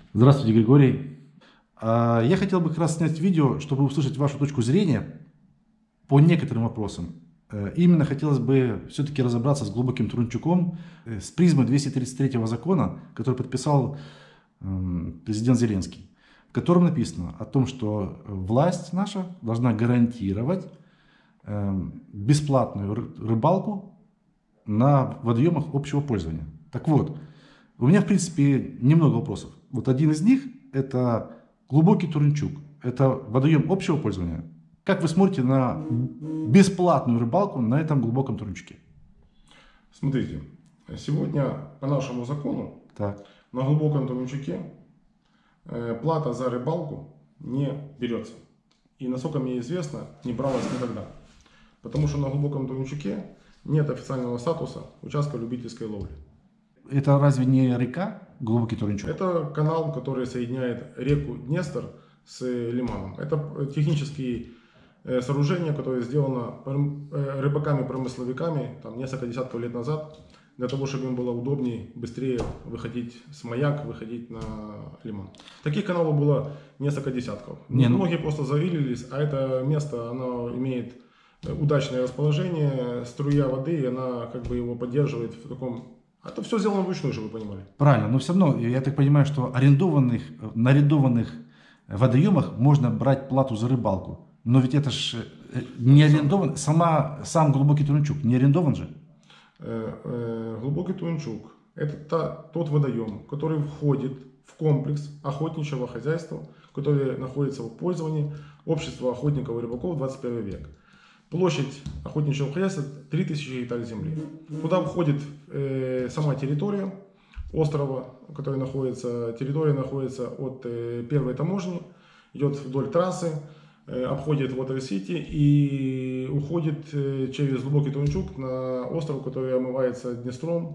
Здравствуйте, Григорий. Я хотел бы как раз снять видео, чтобы услышать вашу точку зрения по некоторым вопросам. Именно хотелось бы все-таки разобраться с глубоким Трунчуком с призмы 233 закона, который подписал президент Зеленский, в котором написано о том, что власть наша должна гарантировать бесплатную рыбалку на водоемах общего пользования. Так вот, у меня, в принципе, немного вопросов. Вот один из них – это глубокий Турунчук. Это водоем общего пользования. Как вы смотрите на бесплатную рыбалку на этом глубоком Турунчуке? Смотрите, сегодня по нашему закону Так. на глубоком Турунчуке плата за рыбалку не берется. И, насколько мне известно, не бралась никогда. Потому что на глубоком Турунчуке нет официального статуса участка любительской ловли. Это разве не река, глубокий Турунчук? Это канал, который соединяет реку Днестр с лиманом. Это технические сооружения, которое сделано рыбаками-промысловиками там, несколько десятков лет назад, для того, чтобы им было удобнее, быстрее выходить с маяк, выходить на лиман. Таких каналов было несколько десятков. Многие просто завилились, а это место, оно имеет удачное расположение, струя воды, и она как бы его поддерживает в таком... Это все сделано вручную, чтобы вы понимали. Правильно, но все равно, я так понимаю, что на арендованных водоемах можно брать плату за рыбалку. Но ведь это же не арендован, сам глубокий Турунчук не арендован же? Глубокий Турунчук – это тот водоем, который входит в комплекс охотничьего хозяйства, который находится в пользовании общества охотников и рыбаков 21 век. Площадь охотничьего хозяйства 3000 гектаров земли. Туда входит сама территория острова, который находится, территория находится от первой таможни, идет вдоль трассы, обходит Water-City и уходит через глубокий Турунчук на остров, который омывается Днестром,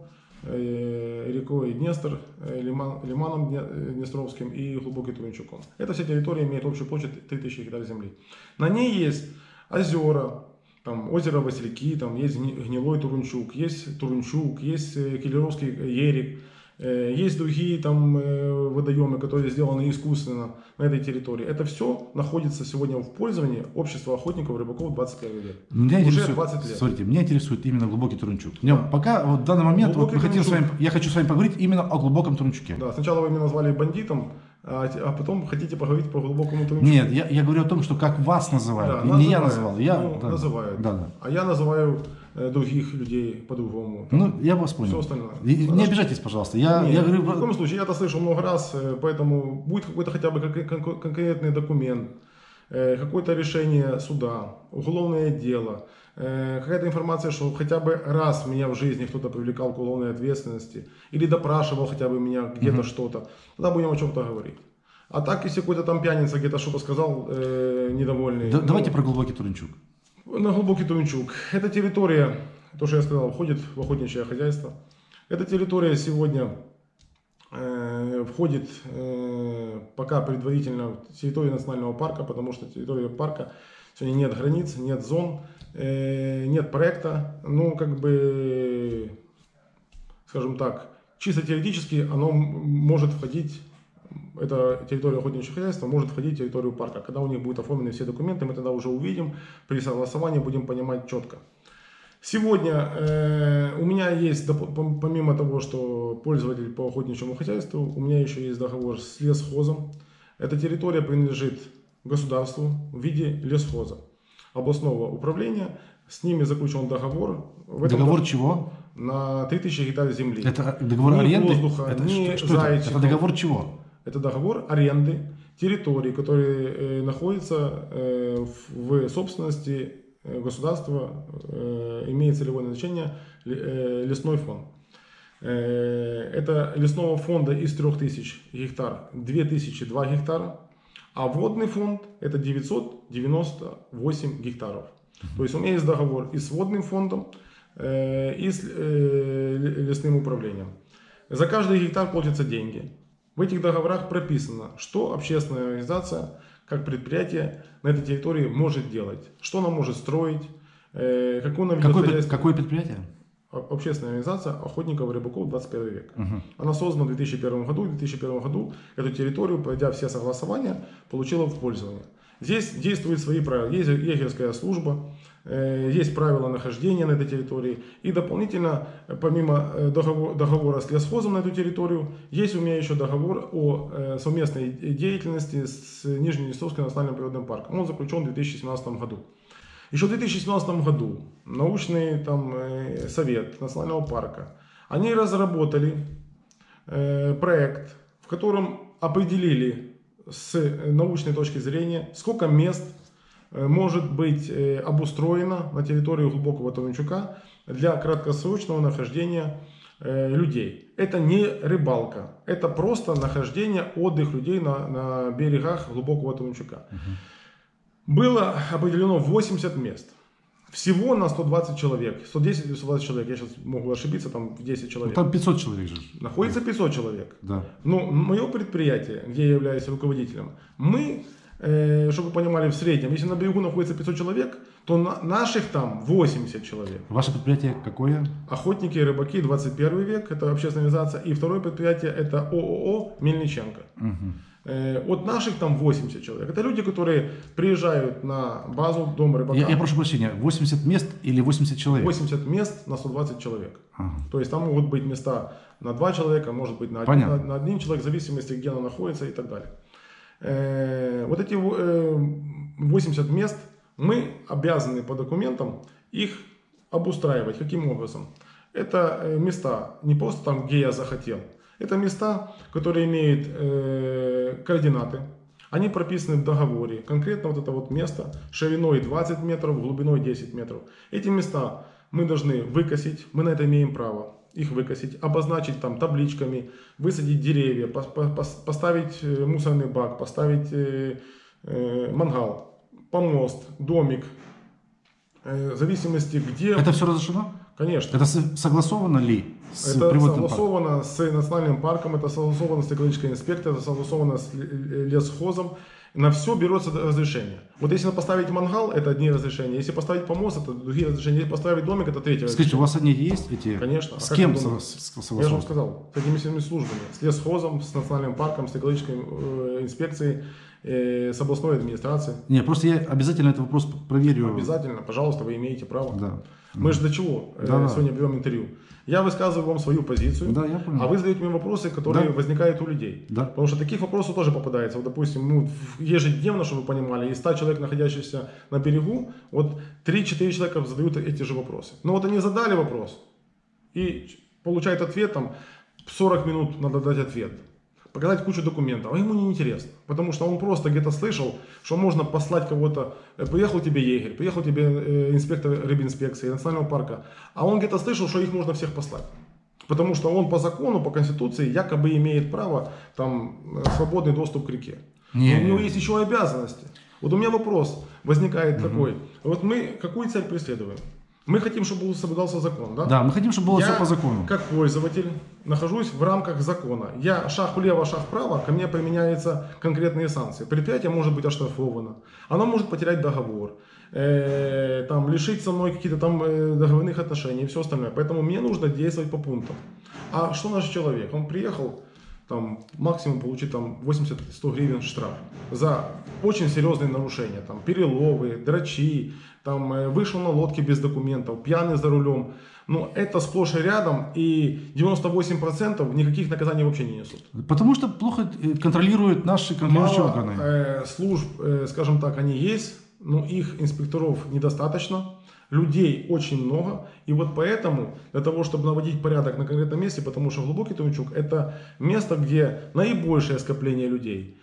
рекой Днестр, лиманом Днестровским и глубоким Турунчуком. Эта вся территория имеет общую площадь 3000 гектаров земли. На ней есть озера, там озеро Васильки, там есть гнилой Турунчук, есть Киллеровский ерик, есть другие там водоемы, которые сделаны искусственно на этой территории. Это все находится сегодня в пользовании общества охотников и рыбаков 21 век. Уже 20 лет. Смотрите, меня интересует именно глубокий Турунчук. Пока вот в данный момент я хочу с вами поговорить именно о глубоком Турунчуке. Да, сначала вы меня назвали бандитом, а потом хотите поговорить по глубокому Турунчуку. Нет, я говорю о том, что как вас называют. Да, не я назвал. Называют. Да. А я называю других людей по-другому. Ну, я вас понял. Все остальное. Не обижайтесь, пожалуйста. Я говорю... В любом случае, я это слышал много раз, поэтому будет какой-то хотя бы конкретный документ, какое-то решение суда, уголовное дело, какая-то информация, что хотя бы раз меня в жизни кто-то привлекал к уголовной ответственности или допрашивал хотя бы меня где-то что-то, тогда будем о чем-то говорить. А так, если какой-то там пьяница где-то что-то сказал недовольный... Давайте про глубокий Турунчук. На глубокий Турунчук. Эта территория, то, что я сказал, входит в охотничье хозяйство. Эта территория сегодня входит пока предварительно в территорию национального парка, потому что территория парка сегодня нет границ, нет зон, нет проекта. Ну, как бы, скажем так, чисто теоретически оно может входить, эта территория охотничьего хозяйства может входить в территорию парка. Когда у них будут оформлены все документы, мы тогда уже увидим, при согласовании будем понимать четко. Сегодня у меня есть, помимо того, что пользователь по охотничьему хозяйству, у меня еще есть договор с лесхозом. Эта территория принадлежит государству в виде лесхоза, областного управления. С ними заключен договор. Договор чего? На 3000 гектаров земли. Это договор аренды? Воздуха, это договор чего? Это договор аренды территории, которые находятся в собственности государства, имеет целевое назначение лесной фонд. Это лесного фонда из 3000 гектар 2002 гектара, а водный фонд это 998 гектаров. То есть у меня есть договор и с водным фондом, и с лесным управлением. За каждый гектар платятся деньги. В этих договорах прописано, что общественная организация, как предприятие на этой территории может делать, что она может строить, какое предприятие? общественная организация охотников и рыбаков 21 век. Она создана в 2001 году. В 2001 году эту территорию, пройдя все согласования, получила в пользование. Здесь действуют свои правила. Есть егерская служба, есть правила нахождения на этой территории. И дополнительно, помимо договора с лесхозом на эту территорию, есть у меня еще договор о совместной деятельности с Нижневартовским национальным природным парком. Он заключен в 2017 году. Еще в 2017 году научный совет национального парка, они разработали проект, в котором определили с научной точки зрения, сколько мест может быть обустроено на территории глубокого Тончука для краткосрочного нахождения людей. Это не рыбалка, это просто нахождение, отдых людей на берегах глубокого Тончука. Было определено 80 мест. Всего на 120 человек. 110 или 120 человек. Я сейчас могу ошибиться, там в 10 человек. Там 500 человек же. Находится 500 человек. Да. Но мое предприятие, где я являюсь руководителем, мы, чтобы вы понимали, в среднем, если на берегу находится 500 человек, то наших там 80 человек. Ваше предприятие какое? Охотники и рыбаки 21 век, это общественная организация. И второе предприятие это ООО Мельниченко. От наших там 80 человек. Это люди, которые приезжают на базу Дома рыбака. Я прошу прощения, 80 мест или 80 человек? 80 мест на 120 человек. Ага. То есть там могут быть места на 2 человека, может быть на 1 человек, в зависимости, где она находится и так далее. Вот эти 80 мест мы обязаны по документам их обустраивать. Каким образом? Это места не просто там, где я захотел. Это места, которые имеют координаты. Они прописаны в договоре. Конкретно вот это вот место шириной 20 метров, глубиной 10 метров. Эти места мы должны выкосить, мы на это имеем право их выкосить, обозначить там табличками, высадить деревья, поставить мусорный бак, поставить мангал, помост, домик. В зависимости где... Это все разрешено? Конечно. Это согласовано ли с это природным согласовано парком? с национальным парком, это согласовано с экологической инспекцией, это согласовано с лесхозом. На все берется разрешение. Вот если поставить мангал, это одни разрешения. Если поставить помост, это другие разрешения. Если поставить домик, это третье разрешение. Скажите, у вас они есть эти? Конечно. С кем Я согласовано? же вам сказал. С этими всеми службами. С лесхозом, с национальным парком, с экологической инспекцией, с областной администрацией. Не, просто я обязательно этот вопрос проверю. Обязательно. Пожалуйста, вы имеете право. Да. Мы же для чего сегодня берем интервью? Я высказываю вам свою позицию, Да, я понял. а вы задаете мне вопросы, которые возникают у людей. Да. Потому что таких вопросов тоже попадается. Вот, допустим, ежедневно, чтобы вы понимали, из 100 человек, находящихся на берегу, вот 3-4 человека задают эти же вопросы. Но вот они задали вопрос и получают ответ, там 40 минут надо дать ответ. Показать кучу документов, а ему не интересно, потому что он просто где-то слышал, что можно послать кого-то, приехал тебе егерь, приехал тебе инспектор рыбинспекции, национального парка, а он где-то слышал, что их можно всех послать, потому что он по закону, по конституции якобы имеет право там свободный доступ к реке. Но у него есть еще обязанности. Вот у меня вопрос возникает такой, вот мы какую цель преследуем? Мы хотим, чтобы соблюдался закон, да? Да, мы хотим, чтобы было все по закону. Я, как пользователь, нахожусь в рамках закона. Я шаг влево, шаг вправо, ко мне применяются конкретные санкции. Предприятие может быть оштрафовано, оно может потерять договор, там, лишить со мной каких-то там договорных отношений и все остальное. Поэтому мне нужно действовать по пунктам. А что наш человек? Он приехал, там, максимум получит там 80-100 гривен штраф за очень серьезные нарушения, там, переловы, дрочи, там, вышел на лодке без документов, пьяный за рулем. Но это сплошь и рядом, и 98% никаких наказаний вообще не несут. Потому что плохо контролируют наши контролирующие органы. Служб, скажем так, они есть, но их инспекторов недостаточно. Людей очень много, и вот поэтому, для того, чтобы наводить порядок на конкретном месте, потому что глубокий Тончук – это место, где наибольшее скопление людей,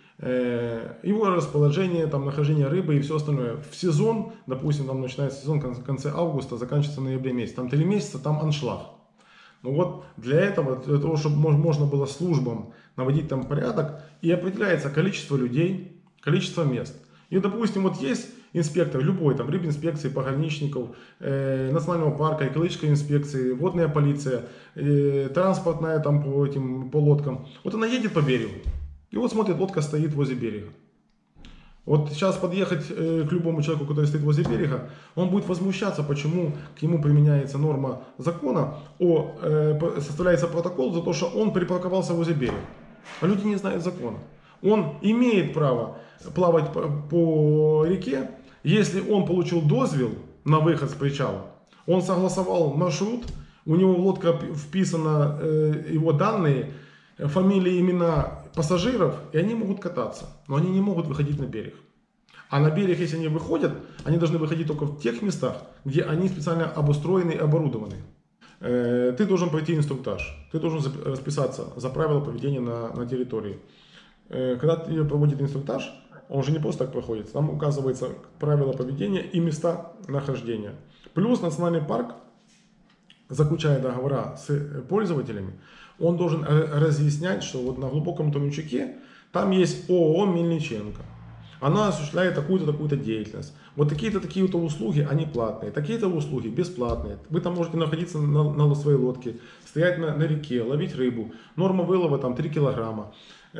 его расположение, там, нахождение рыбы и все остальное. В сезон, допустим, там начинается сезон в конце августа, заканчивается в ноябре месяц, там 3 месяца, там аншлаг. Ну вот для этого, для того, чтобы можно было службам наводить там порядок, и определяется количество людей, количество мест. И, допустим, вот есть инспектор, любой, там, рыбинспекции, пограничников, национального парка, экологической инспекции, водная полиция, транспортная там по лодкам. Вот она едет по берегу, и вот смотрит, лодка стоит возле берега. Вот сейчас подъехать к любому человеку, который стоит возле берега, он будет возмущаться, почему к нему применяется норма закона, составляется протокол за то, что он припарковался возле берега. А люди не знают закона. Он имеет право плавать по реке, если он получил дозвел на выход с причала, он согласовал маршрут, у него в лодке вписаны его данные, фамилии, имена пассажиров, и они могут кататься, но они не могут выходить на берег. А на берег, если они выходят, они должны выходить только в тех местах, где они специально обустроены и оборудованы. Ты должен пройти инструктаж, ты должен расписаться за правила поведения на территории. Когда тебе проводит инструктаж, он же не просто так проходит, там указываются правила поведения и места нахождения. Плюс национальный парк, заключая договора с пользователями, он должен разъяснять, что вот на глубоком Тунчуке там есть ООО «Мельниченко». Она осуществляет такую-то, такую-то деятельность. Вот такие-то услуги, они платные. Такие-то услуги бесплатные. Вы там можете находиться на своей лодке, стоять на реке, ловить рыбу. Норма вылова там 3 килограмма.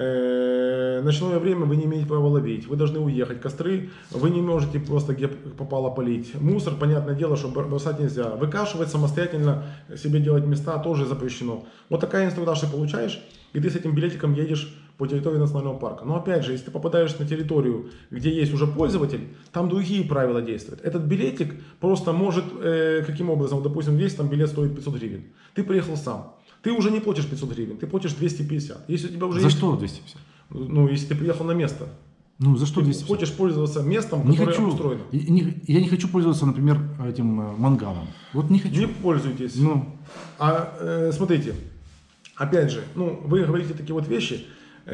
Ночное время вы не имеете права ловить, вы должны уехать. Костры вы не можете просто где попало полить. Мусор, понятное дело, что бросать нельзя. Выкашивать самостоятельно, себе делать места тоже запрещено. Вот такая инструктаж ты получаешь, и ты с этим билетиком едешь по территории национального парка. Но опять же, если ты попадаешь на территорию, где есть уже пользователь, там другие правила действуют. Этот билетик просто может, каким образом, допустим, весь там билет стоит 500 гривен. Ты приехал сам. Ты уже не платишь 500 гривен, ты платишь 250. Если у тебя уже за есть... что 250? Ну, если ты приехал на место. Ну, за что ты 250? хочешь пользоваться местом, не которое хочу, обустроено. Я не хочу пользоваться, например, этим мангалом. Вот не хочу. Не пользуйтесь. Ну. Смотрите, опять же, вы говорите такие вот вещи.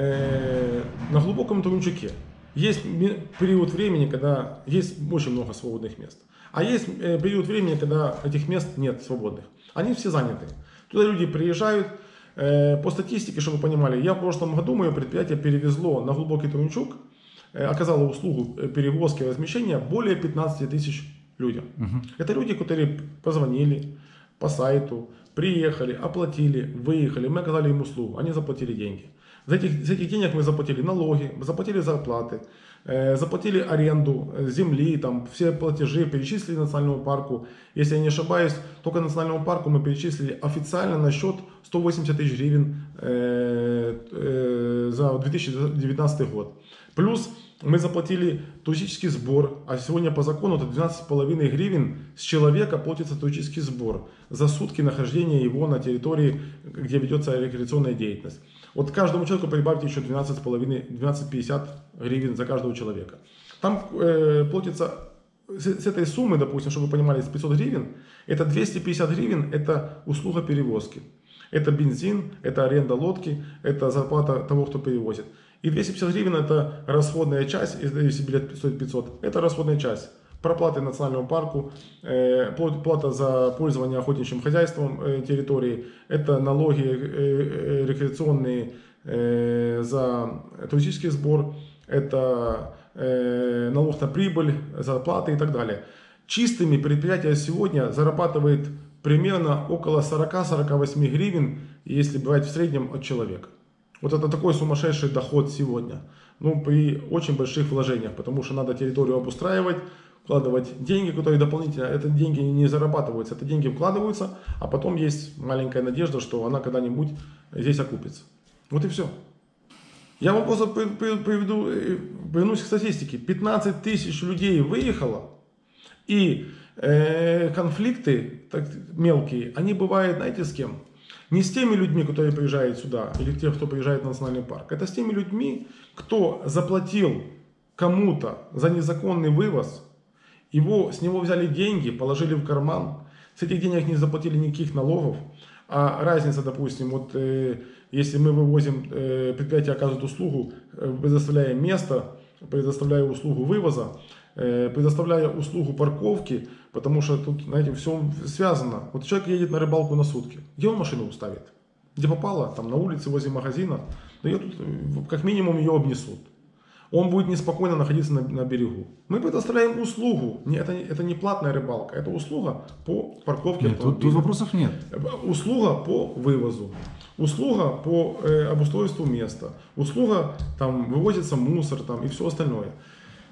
На глубоком Тунчуке есть период времени, когда есть очень много свободных мест. А есть период времени, когда этих мест нет свободных. Они все заняты. Туда люди приезжают. По статистике, чтобы вы понимали, в прошлом году мое предприятие перевезло на глубокий Тунчук, оказало услугу перевозки и размещения более 15 тысяч людям. Это люди, которые позвонили по сайту, приехали, оплатили, выехали, мы оказали им услугу, они заплатили деньги. За этих денег мы заплатили налоги, заплатили зарплаты, заплатили аренду земли, там, все платежи перечислили национальному парку. Если я не ошибаюсь, только национальному парку мы перечислили официально на счет 180 тысяч гривен за 2019 год. Плюс мы заплатили туристический сбор, а сегодня по закону это 12,5 гривен с человека платится туристический сбор за сутки нахождения его на территории, где ведется рекреационная деятельность. Вот каждому человеку прибавьте еще 12,50 гривен за каждого человека. Там платится с этой суммы, допустим, чтобы вы понимали, с 500 гривен, это 250 гривен, это услуга перевозки. Это бензин, это аренда лодки, это зарплата того, кто перевозит. И 250 гривен это расходная часть, если билет стоит 500, это расходная часть. Проплаты национальному парку, плата за пользование охотничьим хозяйством территории, это налоги рекреационные за туристический сбор, это налог на прибыль, зарплаты и так далее. Чистыми предприятие сегодня зарабатывает примерно около 40-48 гривен, если брать в среднем от человека. Вот это такой сумасшедший доход сегодня. При очень больших вложениях, потому что надо территорию обустраивать, вкладывать деньги, которые дополнительно, это деньги не зарабатываются, это деньги вкладываются, а потом есть маленькая надежда, что она когда-нибудь здесь окупится. Вот и все. Я вам просто вернусь к статистике. 15 тысяч людей выехало, и конфликты мелкие, они бывают, знаете, с кем? Не с теми людьми, которые приезжают сюда, или тех, кто приезжает в национальный парк. Это с теми людьми, кто заплатил кому-то за незаконный вывоз, с него взяли деньги, положили в карман, с этих денег не заплатили никаких налогов. А разница, допустим, если мы вывозим, предприятие оказывает услугу, предоставляя место, предоставляя услугу вывоза, предоставляя услугу парковки, потому что тут, знаете, все связано. Вот человек едет на рыбалку на сутки, где он машину ставит? Где попало? Там на улице, возле магазина. Да ее тут, как минимум, ее обнесут. Он будет неспокойно находиться на берегу. Мы предоставляем услугу. Это не платная рыбалка, это услуга по парковке. Нет, тут вопросов нет. Услуга по вывозу. Услуга по обустройству места. Услуга, там вывозится мусор там, и все остальное.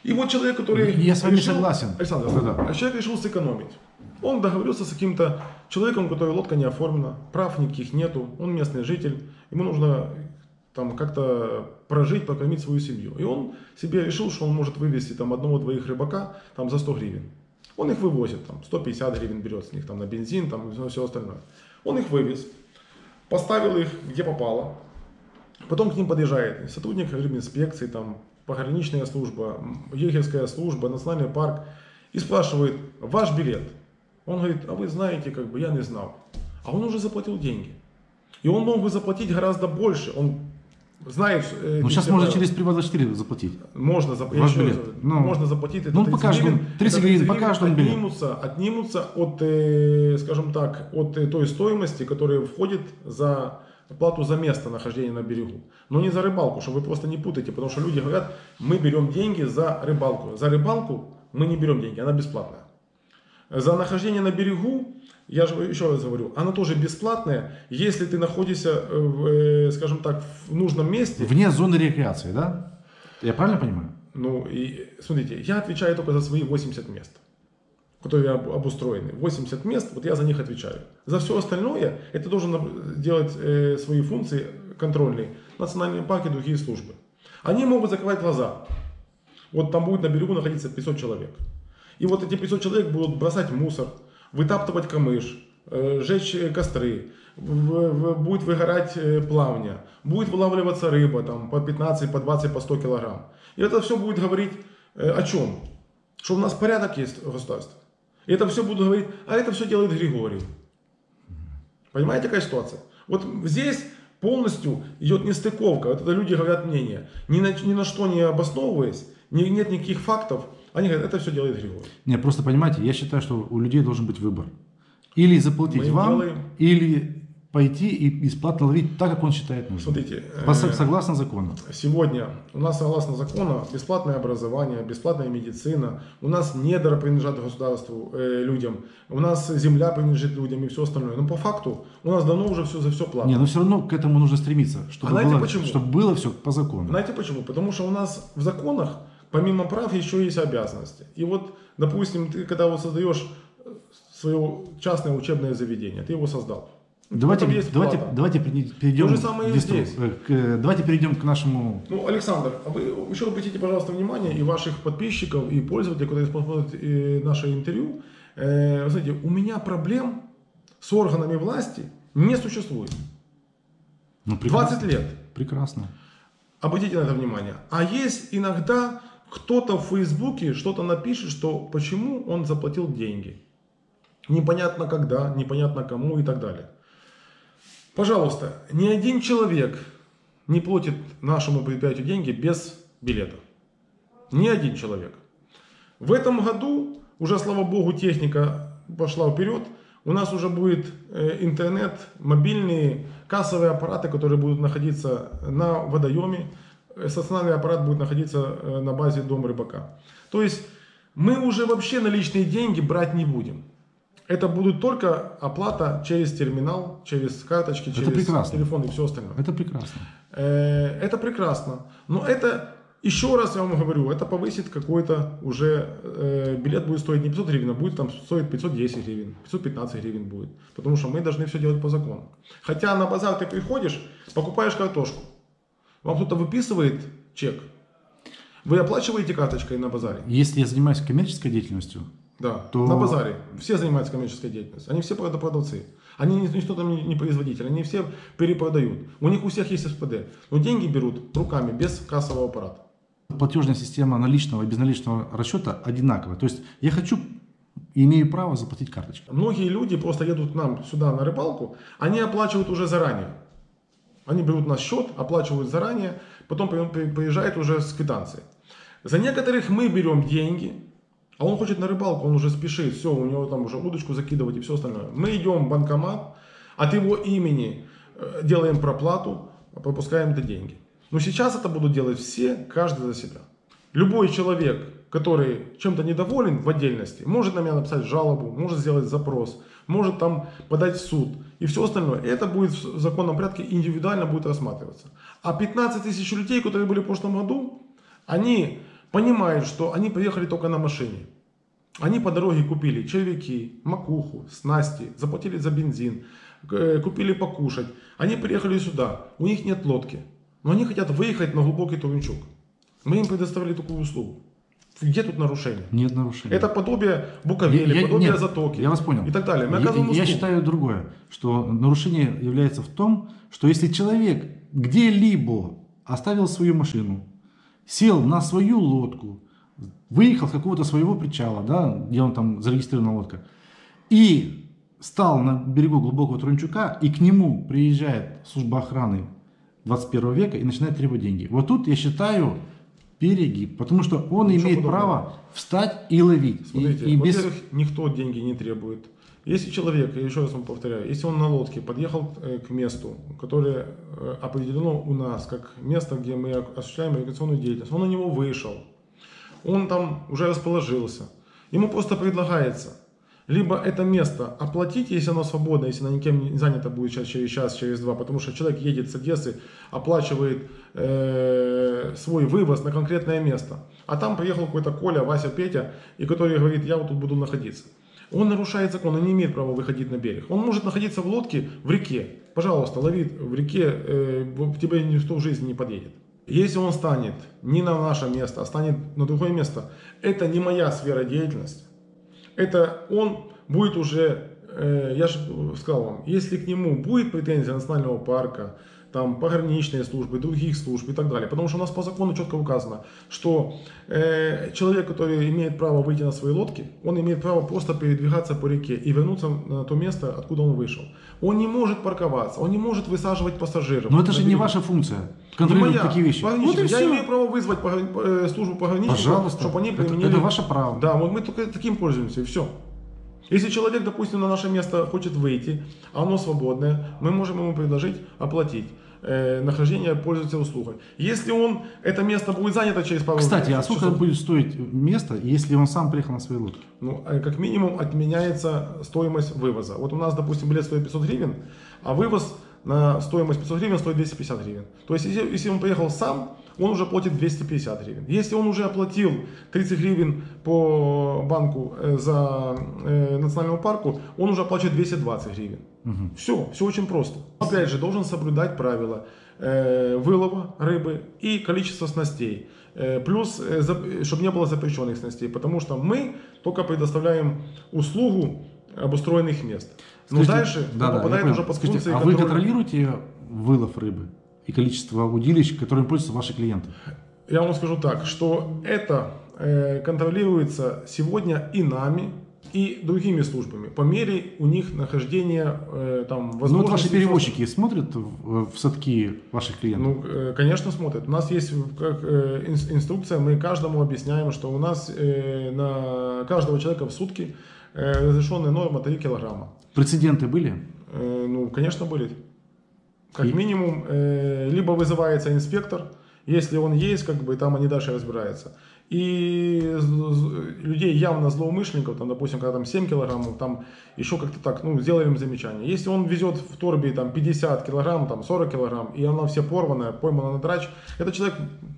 И вот человек, который Я с вами решил, согласен. Александр, Да-да. человек решил сэкономить. Он договорился с каким-то человеком, у которого лодка не оформлена, прав никаких нету, он местный житель, ему нужно там как-то прожить, покормить свою семью. И он себе решил, что он может вывести там одного-двоих рыбака там за 100 гривен. Он их вывозит, там 150 гривен берет с них там, на бензин, там и все остальное. Он их вывез, поставил их где попало, потом к ним подъезжает сотрудник рыбинспекции, там, пограничная служба, егерская служба, национальный парк и спрашивает: ваш билет? Он говорит: а вы знаете, как бы я не знал. А он уже заплатил деньги. И он мог бы заплатить гораздо больше. Он знает... Ну, сейчас можно через Приват24 заплатить. Можно заплатить. Можно заплатить. Это 30 гривен по каждому билету. Отнимутся от, скажем так, от той стоимости, которая входит за плату за место нахождения на берегу. Но не за рыбалку, чтобы вы просто не путаете. Потому что люди говорят: мы берем деньги за рыбалку. За рыбалку мы не берем деньги, она бесплатная. За нахождение на берегу, я же еще раз говорю, она тоже бесплатная, если ты находишься, скажем так, в нужном месте. Вне зоны рекреации, да? Я правильно понимаю? Ну, и смотрите, я отвечаю только за свои 80 мест, которые обустроены. 80 мест, вот я за них отвечаю. За все остальное, это должен делать свои функции контрольные национальные парки и другие службы. Они могут закрывать глаза. Вот там будет на берегу находиться 500 человек. И вот эти 500 человек будут бросать мусор, вытаптывать камыш, жечь костры, будет выгорать плавня, будет вылавливаться рыба там, по 15, по 20, по 100 килограмм. И это все будет говорить о чем? Что у нас порядок есть в государстве. И это все будут говорить: а это все делает Григорий. Понимаете, какая ситуация? Вот здесь полностью идет нестыковка. Вот это люди говорят мнение. Ни на что не обосновываясь, нет никаких фактов. Они говорят: это все делает Григорий. Не, просто понимаете, я считаю, что у людей должен быть выбор. Или заплатить вам, или пойти и бесплатно ловить так, как он считает нужным. Смотрите, согласно закону. Сегодня у нас, согласно закону, бесплатное образование, бесплатная медицина, у нас недра принадлежат государству, людям, у нас земля принадлежит людям и все остальное. Но по факту у нас давно уже все за все платно. Не, но все равно к этому нужно стремиться, чтобы было все по закону. Знаете почему? Потому что у нас в законах помимо прав еще есть обязанности. И вот, допустим, ты когда вот создаешь свое частное учебное заведение, ты его создал. Давайте перейдем, то же самое и здесь. Давайте перейдем к нашему... Ну, Александр, а вы еще обратите, пожалуйста, внимание и ваших подписчиков, и пользователей, которые смотрят наше интервью. Вы знаете, у меня проблем с органами власти не существует. Ну, 20 лет. Прекрасно. Обратите на это внимание. А есть иногда кто-то в Фейсбуке что-то напишет, что почему он заплатил деньги. Непонятно когда, непонятно кому и так далее. Пожалуйста, ни один человек не платит нашему предприятию деньги без билета. Ни один человек. В этом году уже, слава богу, техника пошла вперед. У нас уже будет интернет, мобильные кассовые аппараты, которые будут находиться на водоеме. Стационарный аппарат будет находиться на базе Дом рыбака. То есть мы уже вообще наличные деньги брать не будем. Это будет только оплата через терминал, через карточки, через телефон и все остальное. Это прекрасно. Это прекрасно. Но это, еще раз я вам говорю, это повысит какой-то уже, билет будет стоить не 500 гривен, а будет там стоить 510 гривен, 515 гривен будет. Потому что мы должны все делать по закону. Хотя на базар ты приходишь, покупаешь картошку. Вам кто-то выписывает чек. Вы оплачиваете карточкой на базаре? Если я занимаюсь коммерческой деятельностью, да, то... на базаре. Все занимаются коммерческой деятельностью. Они все продавцы. Они никто там не производитель. Они все перепродают. У них у всех есть СПД. Но деньги берут руками, без кассового аппарата. Платежная система наличного и безналичного расчета одинаковая. То есть я хочу и имею право заплатить карточкой. Многие люди просто едут к нам сюда на рыбалку. Они оплачивают уже заранее. Они берут на счет, оплачивают заранее. Потом приезжают уже с квитанцией. За некоторых мы берем деньги. А он хочет на рыбалку, он уже спешит, все, у него там уже удочку закидывать и все остальное. Мы идем в банкомат, от его имени делаем проплату, пропускаем эти деньги. Но сейчас это будут делать все, каждый за себя. Любой человек, который чем-то недоволен в отдельности, может на меня написать жалобу, может сделать запрос, может там подать в суд и все остальное. Это будет в законном порядке, индивидуально будет рассматриваться. А 15 тысяч людей, которые были в прошлом году, они понимают, что они приехали только на машине. Они по дороге купили червяки, макуху, снасти, заплатили за бензин, купили покушать. Они приехали сюда, у них нет лодки, но они хотят выехать на глубокий Турунчук. Мы им предоставили такую услугу. Где тут нарушение? Нет нарушения. Это подобие Буковели, подобие нет, Затоки. Я вас понял. И так далее. Мы оказываем я услугу. считаю другое, что нарушение является в том, что если человек где-либо оставил свою машину, сел на свою лодку, выехал с какого-то своего причала, да, где он там зарегистрирована лодка, и стал на берегу глубокого Турунчука, и к нему приезжает служба охраны 21 века и начинает требовать деньги. Вот тут я считаю перегиб, потому что он имеет право встать и ловить. Смотрите, во-первых, никто деньги не требует. Если человек, я еще раз вам повторяю, если он на лодке подъехал к месту, которое определено у нас как место, где мы осуществляем навигационную деятельность, он на него вышел, он там уже расположился, ему просто предлагается либо это место оплатить, если оно свободно, если оно никем не занято будет через час, через два, потому что человек едет с Одессы, оплачивает свой вывоз на конкретное место, а там приехал какой-то Коля, Вася, Петя, и который говорит, я вот тут буду находиться. Он нарушает закон, он не имеет права выходить на берег. Он может находиться в лодке в реке. Пожалуйста, лови в реке, к тебе никто в жизни не подъедет. Если он станет не на наше место, а станет на другое место, это не моя сфера деятельности. Это он будет уже, я же сказал вам, если к нему будет претензия национального парка, там пограничные службы, других служб и так далее. Потому что у нас по закону четко указано, что человек, который имеет право выйти на свои лодки, он имеет право просто передвигаться по реке и вернуться на то место, откуда он вышел. Он не может парковаться, он не может высаживать пассажиров. Но это же не ваша функция, контролировать такие вещи. Вот я имею право вызвать службу пограничников, чтобы они применили... Это ваше право. Да, вот мы только таким пользуемся, и все. Если человек, допустим, на наше место хочет выйти, а оно свободное, мы можем ему предложить оплатить нахождение пользователя услугой. Если это место будет занято через пару часов... Кстати, а сколько будет стоить место, если он сам приехал на своей лодке? Ну, как минимум отменяется стоимость вывоза. Вот у нас, допустим, билет стоит 500 гривен, а вывоз на стоимость 500 гривен стоит 250 гривен. То есть, если он приехал сам, он уже платит 250 гривен. Если он уже оплатил 30 гривен по банку за национальному парку, он уже оплачивает 220 гривен. Все очень просто. Опять же, должен соблюдать правила вылова рыбы и количество снастей. Плюс, чтобы не было запрещенных снастей, потому что мы только предоставляем услугу обустроенных мест. Но дальше попадает уже под функции контроля. А вы контролируете вылов рыбы и количество удилищ, которыми пользуются ваши клиенты? Я вам скажу так, что это контролируется сегодня и нами, и другими службами, по мере у них нахождения возможностей. Ну вот ваши перевозчики смотрят в садки ваших клиентов? Ну, конечно, смотрят. У нас есть инструкция, мы каждому объясняем, что у нас на каждого человека в сутки разрешенная норма 3 килограмма. Прецеденты были? Ну, конечно, были. Как минимум, либо вызывается инспектор, если он есть, там они дальше разбираются. И людей явно злоумышленников, допустим, когда 7 килограммов, еще как-то так, сделали им замечание. Если он везет в торбе 50 килограмм, 40 килограмм, и она вся порванная, поймана на драч, этот человек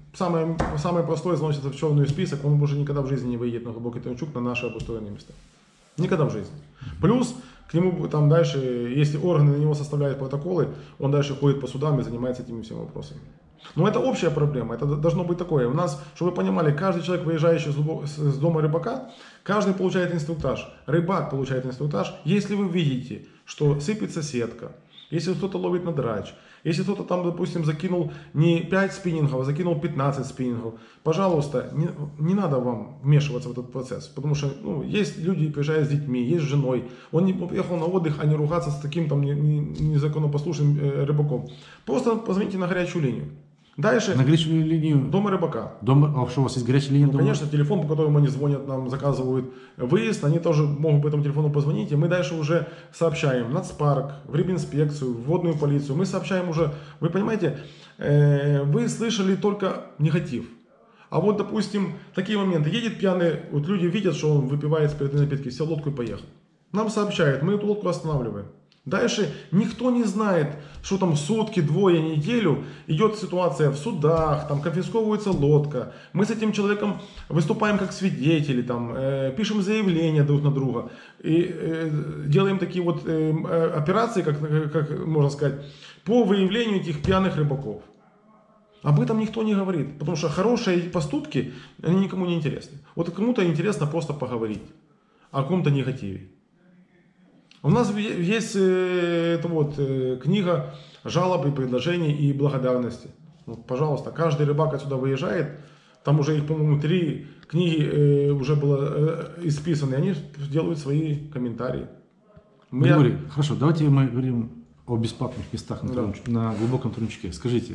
самое простое заносится в черный список, он уже никогда в жизни не выедет на глубокий Турунчук, на наши обустроенные места. Никогда в жизни. Плюс к нему дальше, если органы на него составляют протоколы, он дальше ходит по судам и занимается этими всеми вопросами. Но это общая проблема, это должно быть такое. У нас, чтобы вы понимали, каждый человек, выезжающий с дома рыбака, каждый получает инструктаж. Рыбак получает инструктаж, если вы видите, что сыпется сетка, если кто-то ловит на драч, если кто-то допустим, закинул не 5 спиннингов, а закинул 15 спиннингов, пожалуйста, не надо вам вмешиваться в этот процесс, потому что есть люди, приезжают с детьми, есть с женой, он не приехал на отдых, а не ругаться с таким незаконопослушным рыбаком. Просто позвоните на горячую линию. Дальше. На горячую линию Дома рыбака. А что у вас есть горячая линия дома? Конечно, телефон, по которому они звонят, нам заказывают выезд, они тоже могут по этому телефону позвонить, и мы дальше уже сообщаем в нацпарк, в рибинспекцию, в водную полицию. Мы сообщаем уже, вы понимаете, вы слышали только негатив. А вот, допустим, такие моменты. Едет пьяный, люди видят, что он выпивает спиртные напитки, сел в лодку и поехал. Нам сообщают, мы эту лодку останавливаем. Дальше никто не знает, что там сутки, двое, неделю идет ситуация в судах, там конфисковывается лодка. Мы с этим человеком выступаем как свидетели, там, пишем заявления друг на друга и делаем такие вот операции, как можно сказать, по выявлению этих пьяных рыбаков. Об этом никто не говорит, потому что хорошие поступки, они никому не интересны. Вот кому-то интересно просто поговорить о каком-то негативе. У нас есть книга жалоб и предложений и благодарности. Вот, пожалуйста, каждый рыбак отсюда выезжает, там уже их, по-моему, 3 книги уже было исписаны, и они делают свои комментарии. Григорий, хорошо, давайте мы говорим о бесплатных местах на глубоком Трунчуке. Скажите.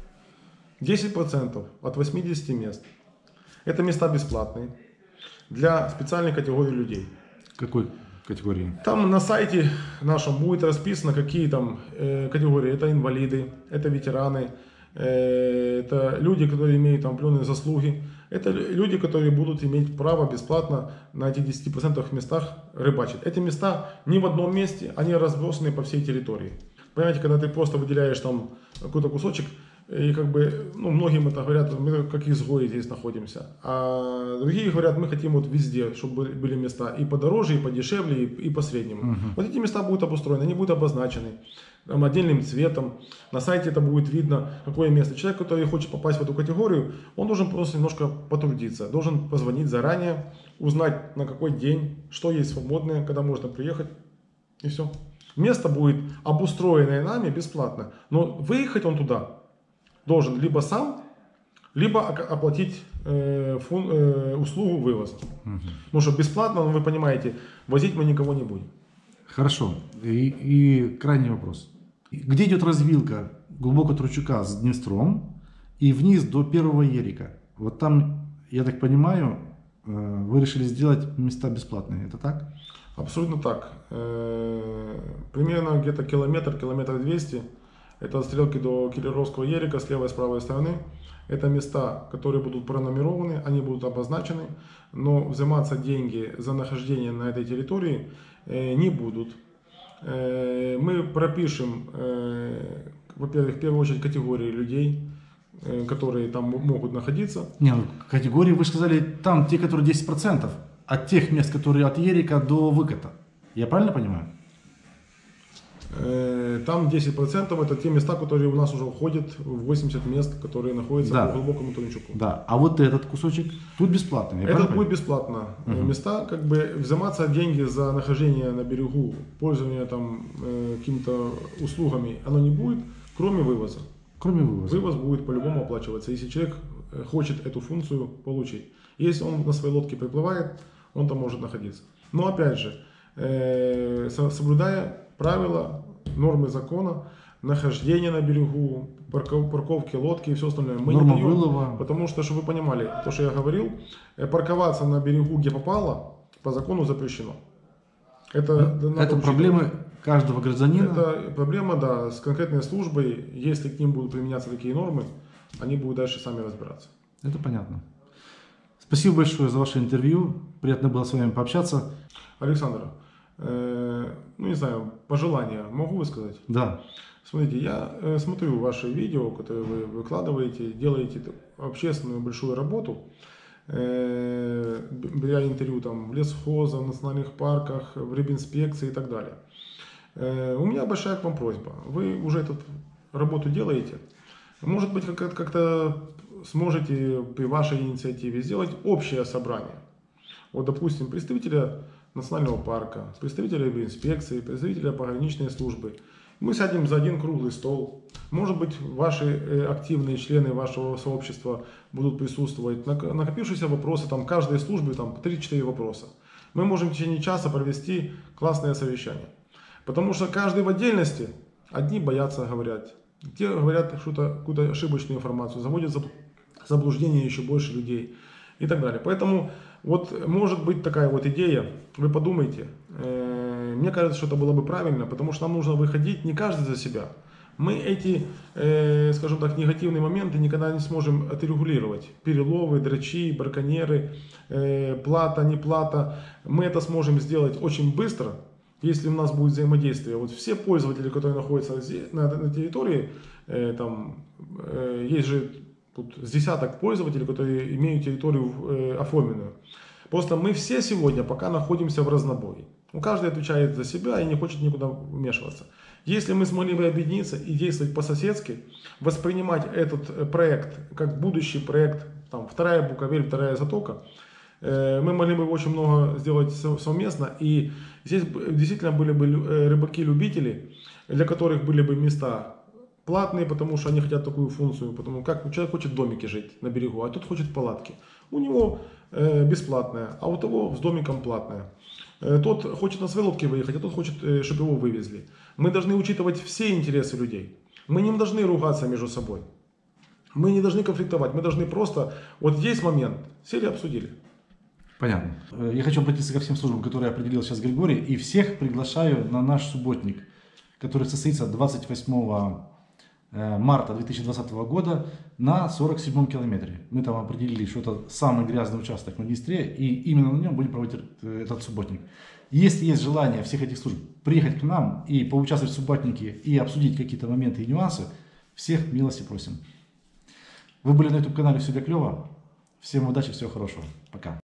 10% от 80 мест. Это места бесплатные для специальной категории людей. Какой категории? Там на сайте нашем будет расписано, какие там категории. Это инвалиды, это ветераны, это люди, которые имеют там определенные заслуги. Это люди, которые будут иметь право бесплатно на этих 10% местах рыбачить. Эти места не в одном месте, они разбросаны по всей территории. Понимаете, когда ты просто выделяешь там какой-то кусочек, и как бы, многим это говорят, мы как изгои здесь находимся. А другие говорят, мы хотим вот везде, чтобы были места и подороже, и подешевле, и по среднему. Вот эти места будут обустроены, они будут обозначены там, отдельным цветом. На сайте это будет видно, какое место. Человек, который хочет попасть в эту категорию, он должен просто немножко потрудиться. Должен позвонить заранее, узнать на какой день, что есть свободное, когда можно приехать. И все. Место будет обустроенное нами бесплатно. Но выехать он туда должен либо сам, либо оплатить услугу вывоза. Потому что бесплатно, вы понимаете, возить мы никого не будем. Хорошо. И крайний вопрос. Где идет развилка глубокого Трунчука с Днестром и вниз до первого Ерика? Вот там, я так понимаю, вы решили сделать места бесплатные. Это так? Абсолютно так. Примерно где-то километр 200. Это от стрелки до Киллеровского Ерика с левой и с правой стороны. Это места, которые будут пронумерованы, они будут обозначены, но взиматься деньги за нахождение на этой территории не будут. Мы пропишем, во-первых, в первую очередь категории людей, которые там могут находиться. Не, категории, вы сказали, там те, которые 10% от тех мест, которые от Ерика до выката. Я правильно понимаю? Там 10% это те места, которые у нас уже входят в 80 мест, которые находятся по глубокому Трунчуку. Да, а вот этот кусочек тут бесплатно. Это будет бесплатно. Места, как бы взиматься деньги за нахождение на берегу, пользование там какими-то услугами, оно не будет, кроме вывоза. Кроме вывоза. Вывоз будет по-любому оплачиваться, если человек хочет эту функцию получить. Если он на своей лодке приплывает, он там может находиться. Но опять же, соблюдая правила, нормы закона, нахождение на берегу, парковки лодки и все остальное. Мы норма не даем, вылова. потому что, чтобы вы понимали, то, что я говорил, парковаться на берегу, где попало, по закону запрещено. Это проблемы каждого гражданина? Это проблема, да, с конкретной службой. Если к ним будут применяться такие нормы, они будут дальше сами разбираться. Это понятно. Спасибо большое за ваше интервью. Приятно было с вами пообщаться. Александр, не знаю, пожелания могу высказать? Да. Смотрите, я смотрю ваши видео, которые вы выкладываете, делаете общественную большую работу, беря интервью там в лесхозах, в национальных парках, в рыбинспекции и так далее. У меня большая к вам просьба. Вы уже эту работу делаете. Может быть, как-то сможете при вашей инициативе сделать общее собрание. Вот, допустим, представителя национального парка, представителя инспекции, представителя пограничной службы. Мы сядем за один круглый стол. Может быть, ваши активные члены вашего сообщества будут присутствовать. Накопившиеся вопросы, там, каждой службе там, 3-4 вопроса. Мы можем в течение часа провести классное совещание. Потому что каждый в отдельности, одни боятся говорить, те говорят какую-то ошибочную информацию, заводят в заблуждение еще больше людей и так далее. Поэтому вот может быть такая вот идея, вы подумайте. Мне кажется, что это было бы правильно, потому что нам нужно выходить не каждый за себя. Мы эти, скажем так, негативные моменты никогда не сможем отрегулировать. Переловы, дрочи, браконьеры, плата, неплата. Мы это сможем сделать очень быстро, если у нас будет взаимодействие, вот все пользователи, которые находятся на территории, есть же тут с десяток пользователей, которые имеют территорию оформленную. Просто мы все сегодня пока находимся в разнобой. Каждый отвечает за себя и не хочет никуда вмешиваться. Если мы смогли бы объединиться и действовать по-соседски, воспринимать этот проект как будущий проект, там, вторая Буковель, вторая Затока, мы могли бы очень много сделать совместно. И здесь действительно были бы рыбаки-любители, для которых были бы места платные, потому что они хотят такую функцию. Потому как человек хочет в домике жить на берегу, а тот хочет в палатке. У него бесплатная, а у того с домиком платная. Тот хочет на своей лодке выехать, а тот хочет, чтобы его вывезли. Мы должны учитывать все интересы людей. Мы не должны ругаться между собой. Мы не должны конфликтовать. Мы должны просто, вот есть момент, сели, обсудили. Понятно. Я хочу обратиться ко всем службам, которые определил сейчас Григорий, и всех приглашаю на наш субботник, который состоится 28 марта 2020 года на 47-м километре. Мы там определили, что это самый грязный участок на Днестре, и именно на нем будем проводить этот субботник. Если есть желание всех этих служб приехать к нам и поучаствовать в субботнике и обсудить какие-то моменты и нюансы, всех милости просим. Вы были на YouTube канале «Все для клёва». Всем удачи, всего хорошего. Пока.